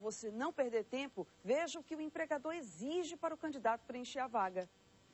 você não perder tempo, veja o que o empregador exige para o candidato preencher a vaga.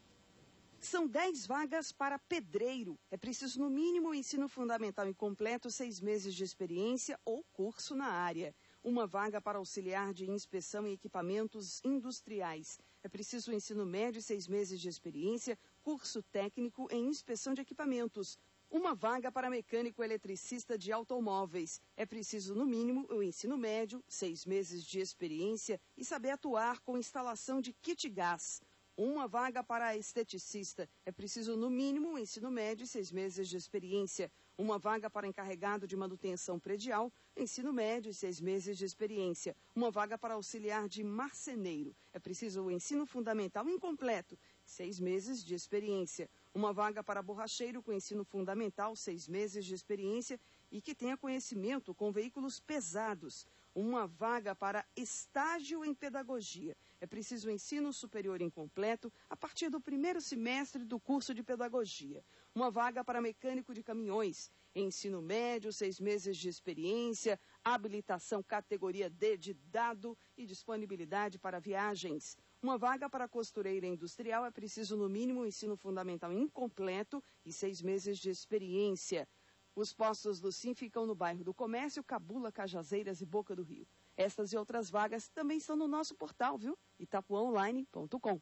São 10 vagas para pedreiro. É preciso, no mínimo, ensino fundamental incompleto, 6 meses de experiência ou curso na área. Uma vaga para auxiliar de inspeção em equipamentos industriais. É preciso ensino médio, 6 meses de experiência, curso técnico em inspeção de equipamentos. Uma vaga para mecânico eletricista de automóveis. É preciso, no mínimo, o ensino médio, 6 meses de experiência e saber atuar com instalação de kit gás. Uma vaga para esteticista. É preciso, no mínimo, o ensino médio e 6 meses de experiência. Uma vaga para encarregado de manutenção predial, ensino médio e 6 meses de experiência. Uma vaga para auxiliar de marceneiro. É preciso o ensino fundamental incompleto, 6 meses de experiência. Uma vaga para borracheiro com ensino fundamental, 6 meses de experiência e que tenha conhecimento com veículos pesados. Uma vaga para estágio em pedagogia. É preciso ensino superior incompleto a partir do 1º semestre do curso de pedagogia. Uma vaga para mecânico de caminhões. Ensino médio, 6 meses de experiência, habilitação categoria D de dado e disponibilidade para viagens. Uma vaga para costureira industrial é preciso, no mínimo, ensino fundamental incompleto e 6 meses de experiência. Os postos do Sim ficam no bairro do Comércio, Cabula, Cajazeiras e Boca do Rio. Estas e outras vagas também estão no nosso portal, viu? itapuaonline.com.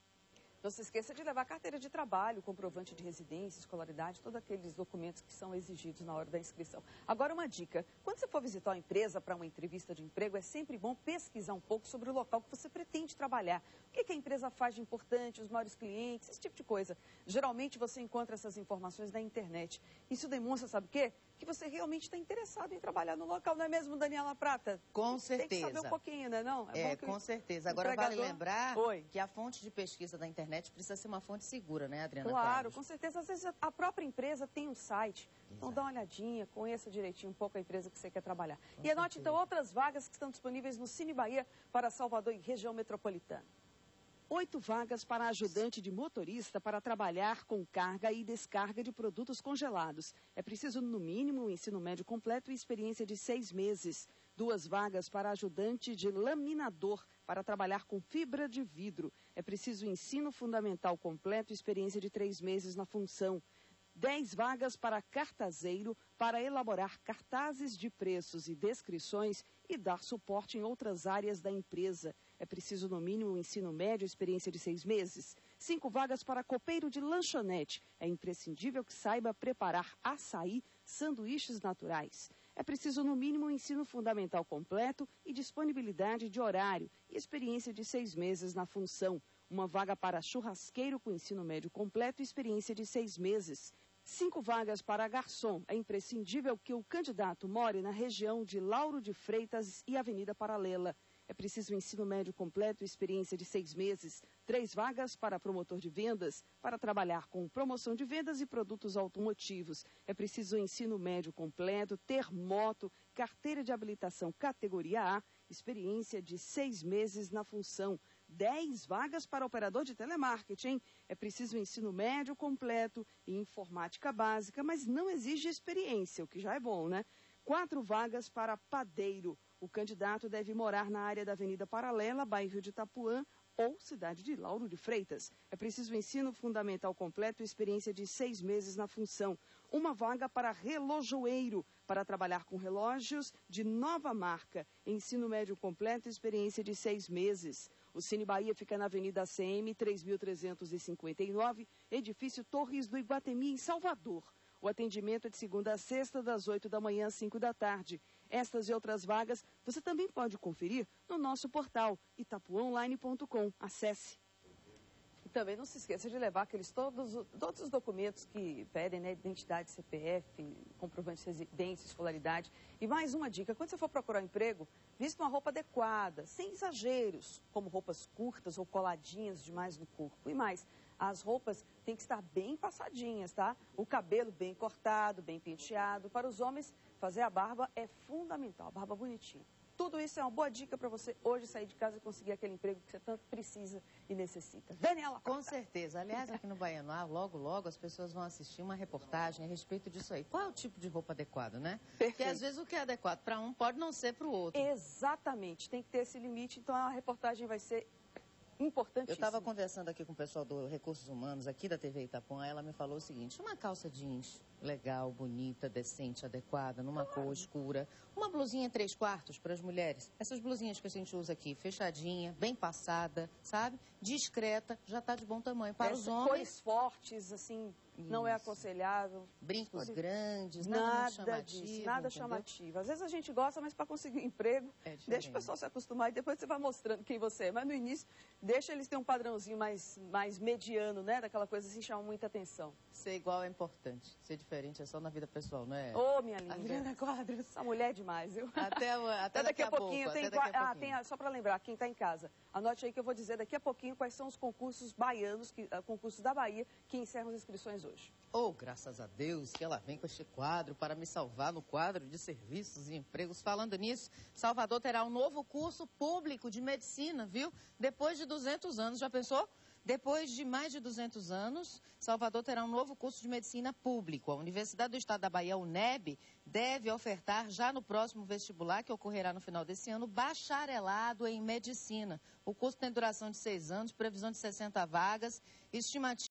Não se esqueça de levar carteira de trabalho, comprovante de residência, escolaridade, todos aqueles documentos que são exigidos na hora da inscrição. Agora, uma dica. Quando você for visitar uma empresa para uma entrevista de emprego, é sempre bom pesquisar um pouco sobre o local que você pretende trabalhar. O que a empresa faz de importante, os maiores clientes, esse tipo de coisa. Geralmente, você encontra essas informações na internet. Isso demonstra, sabe o quê? Que você realmente está interessado em trabalhar no local, não é mesmo, Daniela Prata? Com certeza. Tem que saber um pouquinho, né, não? Com certeza. Agora, vale lembrar que a fonte de pesquisa da internet precisa ser uma fonte segura, né, Adriana? Claro, com certeza. Às vezes a própria empresa tem um site. Então dá uma olhadinha, conheça direitinho um pouco a empresa que você quer trabalhar. E anote, então, outras vagas que estão disponíveis no Cine Bahia para Salvador e região metropolitana. 8 vagas para ajudante de motorista para trabalhar com carga e descarga de produtos congelados. É preciso, no mínimo, um ensino médio completo e experiência de 6 meses. 2 vagas para ajudante de laminador para trabalhar com fibra de vidro. É preciso ensino fundamental completo e experiência de 3 meses na função. 10 vagas para cartazeiro para elaborar cartazes de preços e descrições e dar suporte em outras áreas da empresa. É preciso, no mínimo, um ensino médio e experiência de 6 meses. 5 vagas para copeiro de lanchonete. É imprescindível que saiba preparar açaí, sanduíches naturais. É preciso, no mínimo, um ensino fundamental completo e disponibilidade de horário e experiência de 6 meses na função. Uma vaga para churrasqueiro com ensino médio completo e experiência de 6 meses. 5 vagas para garçom. É imprescindível que o candidato more na região de Lauro de Freitas e Avenida Paralela. É preciso ensino médio completo e experiência de 6 meses. 3 vagas para promotor de vendas, para trabalhar com promoção de vendas e produtos automotivos. É preciso ensino médio completo, ter moto, carteira de habilitação categoria A, experiência de 6 meses na função. 10 vagas para operador de telemarketing. É preciso ensino médio completo e informática básica, mas não exige experiência, o que já é bom, né? 4 vagas para padeiro. O candidato deve morar na área da Avenida Paralela, bairro de Itapuã ou cidade de Lauro de Freitas. É preciso ensino fundamental completo e experiência de 6 meses na função. Uma vaga para relojoeiro, para trabalhar com relógios de nova marca. Ensino médio completo e experiência de 6 meses. O Cine Bahia fica na Avenida ACM 3359, edifício Torres do Iguatemi, em Salvador. O atendimento é de segunda a sexta, das 8 da manhã às 5 da tarde. Estas e outras vagas você também pode conferir no nosso portal itapuaonline.com. Acesse. E também não se esqueça de levar todos os documentos que pedem, né? Identidade, CPF, comprovante de residência, escolaridade. E mais uma dica, quando você for procurar um emprego, vista uma roupa adequada, sem exageros, como roupas curtas ou coladinhas demais no corpo. E mais, as roupas têm que estar bem passadinhas, tá? O cabelo bem cortado, bem penteado. Para os homens, fazer a barba é fundamental, a barba bonitinha. tudo isso é uma boa dica para você hoje sair de casa e conseguir aquele emprego que você tanto precisa e necessita. Daniela Costa. Com certeza. Aliás, aqui no Baianoá, logo as pessoas vão assistir uma reportagem a respeito disso aí. Qual é o tipo de roupa adequado, né? Perfeito. Porque às vezes o que é adequado para um pode não ser para o outro. Exatamente. Tem que ter esse limite, então a reportagem vai ser importantíssimo. Eu estava conversando aqui com o pessoal do Recursos Humanos, aqui da TV Itapuã, ela me falou o seguinte: uma calça jeans legal, bonita, decente, adequada, numa cor escura, uma blusinha 3/4 para as mulheres, essas blusinhas que a gente usa aqui, fechadinha, bem passada, sabe? Discreta, já está de bom tamanho. Para os homens... Cores fortes, assim, não é aconselhável. Brincos grandes, nada chamativo. Disso, nada entendeu? chamativo. Às vezes a gente gosta, mas para conseguir um emprego, deixa o pessoal se acostumar e depois você vai mostrando quem você é. Mas no início, deixa eles terem um padrãozinho mais mediano, né? Daquela coisa assim, chama muita atenção. Ser igual é importante. Ser diferente é só na vida pessoal, não é? Ô, minha linda. Adriana Quadros. Essa mulher é demais, viu? Até daqui a pouquinho. Só para lembrar, quem está em casa, anote aí que eu vou dizer daqui a pouquinho quais são os concursos baianos, concursos da Bahia, que encerram as inscrições hoje. Oh, graças a Deus que ela vem com este quadro para me salvar no quadro de serviços e empregos. Falando nisso, Salvador terá um novo curso público de medicina, viu? Depois de 200 anos, já pensou? Depois de mais de 200 anos, Salvador terá um novo curso de medicina público. A Universidade do Estado da Bahia, UNEB, deve ofertar já no próximo vestibular, que ocorrerá no final desse ano, bacharelado em medicina. O curso tem duração de 6 anos, previsão de 60 vagas, estimativa